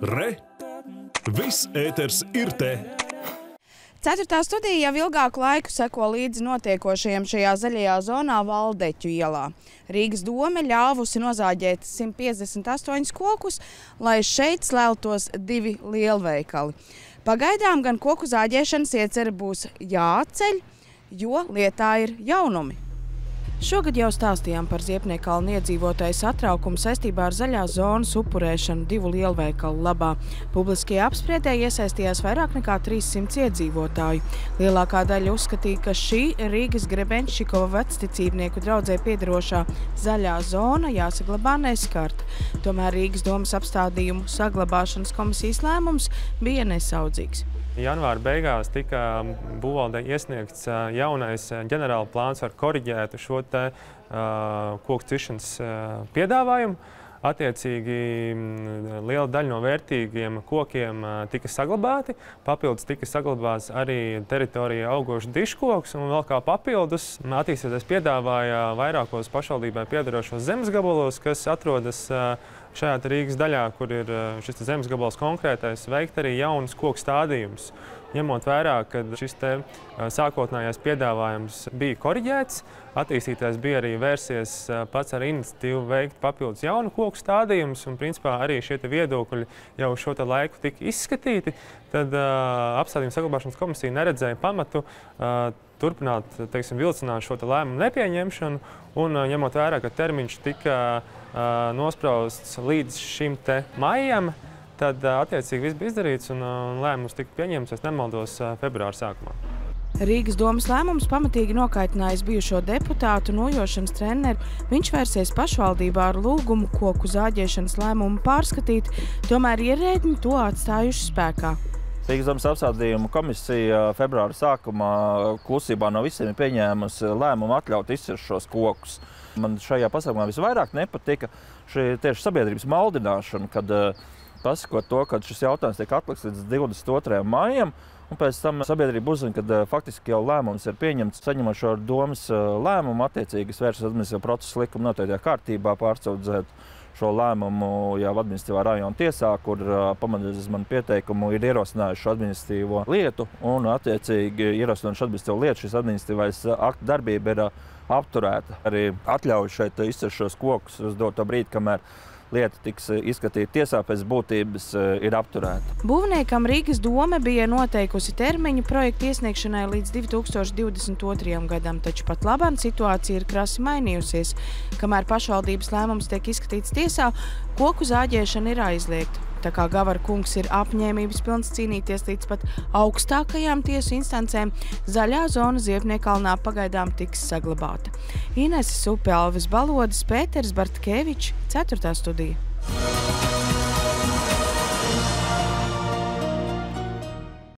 Re! Viss ēters ir te! Ceturtā studija jau ilgāku laiku seko līdzi notiekošajiem šajā zaļajā zonā Valdeķu ielā. Rīgas dome ļāvusi nozāģēt 158 kokus, lai šeit slēltos 2 lielveikali. Pagaidām gan koku zāģēšanas iecerē būs jāatceļ, jo lietā ir jaunumi. Šogad jau stāstījām par Ziepniekalna iedzīvotāju satraukumu saistībā ar zaļās zonas upurēšanu 2 lielveikalu labā. Publiskajā apspriedē iesaistījās vairāk nekā 300 iedzīvotāju. Lielākā daļa uzskatīja, ka šī Rīgas Grebenščikova vecticībnieku draudzē piederošā zaļā zona jāsaglabā neskarta. Tomēr Rīgas domas apstādījumu saglabāšanas komisijas lēmums bija nesaudzīgs. Janvāra beigās tika būvvaldei iesniegts jaunais ģenerāla plāns ar koriģētu šo te koku ciršanas piedāvājumu. Attiecīgi liela daļa no vērtīgiem kokiem tika saglabāti. Papildus tika saglabāts arī teritorijā augošs diškoks un vēl kā papildus attīstīties piedāvāja vairākos pašvaldībai piederošos zemes gabalos, kas atrodas šajā Rīgas daļā, kur ir šis zemes gabals konkrētais, veikt arī jaunas koku stādījumus. Ņemot vērā, ka šis sākotnējais piedāvājums bija koriģēts, attīstītājs bija arī vērsies pats ar iniciatīvu veikt papildus jaunu koku stādījumus, un principā arī šie viedokļi jau šo laiku tika izskatīti, tad apstādījumu saglabāšanas komisija neredzēja pamatu turpināt, vilcināt šo lēmumu nepieņemšanu, un ņemot vērā, ka termiņš tika nosprausts līdz šim maijam, tad attiecīgi viss bija izdarīts un lēmums tika pieņemts, es nemaldos, februāra sākumā. Rīgas domas lēmums pamatīgi nokaitinājis bijušo deputātu nojošanas treneru. Viņš vērsies pašvaldībā ar lūgumu koku zāģēšanas lēmumu pārskatīt, tomēr ierēdņi to atstājuši spēkā. Rīgas domas apstādījumu komisija februāra sākumā klusībā no visiem ir pieņēmusi lēmumu atļaut izcirst šos kokus. Man šajā pasākumā visvairāk nepatika tieši sabiedrības maldināšana, kad pasakot to, ka šis jautājums tiek atlikts līdz 22. maijam, un pēc tam sabiedrība uzzina, ka faktiski jau lēmums ir pieņemts, saņemot šo domas lēmumu, attiecīgi vēršas administratīvā procesa likuma noteiktajā kārtībā, pārsūdzēt šo lēmumu jau administratīvā rajona tiesā, kur pamatojoties uz manu pieteikumu ir ierosinājuši administratīvo lietu, un attiecīgi ierosinājuši administratīvo lietu, šis administratīvais akta darbība ir apturēta. Arī atļauj šeit izcirst šos kokus uz doto brīdi, kamēr lieta tiks izskatīta tiesā, pēc būtības ir apturēta. Būvniekam Rīgas dome bija noteikusi termiņu projekta iesniegšanai līdz 2022. gadam, taču pat labāk situācija ir krasi mainījusies. Kamēr pašvaldības lēmums tiek izskatīts tiesā, koku zāģēšana ir aizliegta. Tā kā Gavara kungs ir apņēmības pilns cīnīties līdz pat augstākajām tiesu instancēm, zaļā zona Ziepniekalnā pagaidām tiks saglabāta. Inese Supe, Alvis Balodis, Pēters Bartkevičs, 4. studija.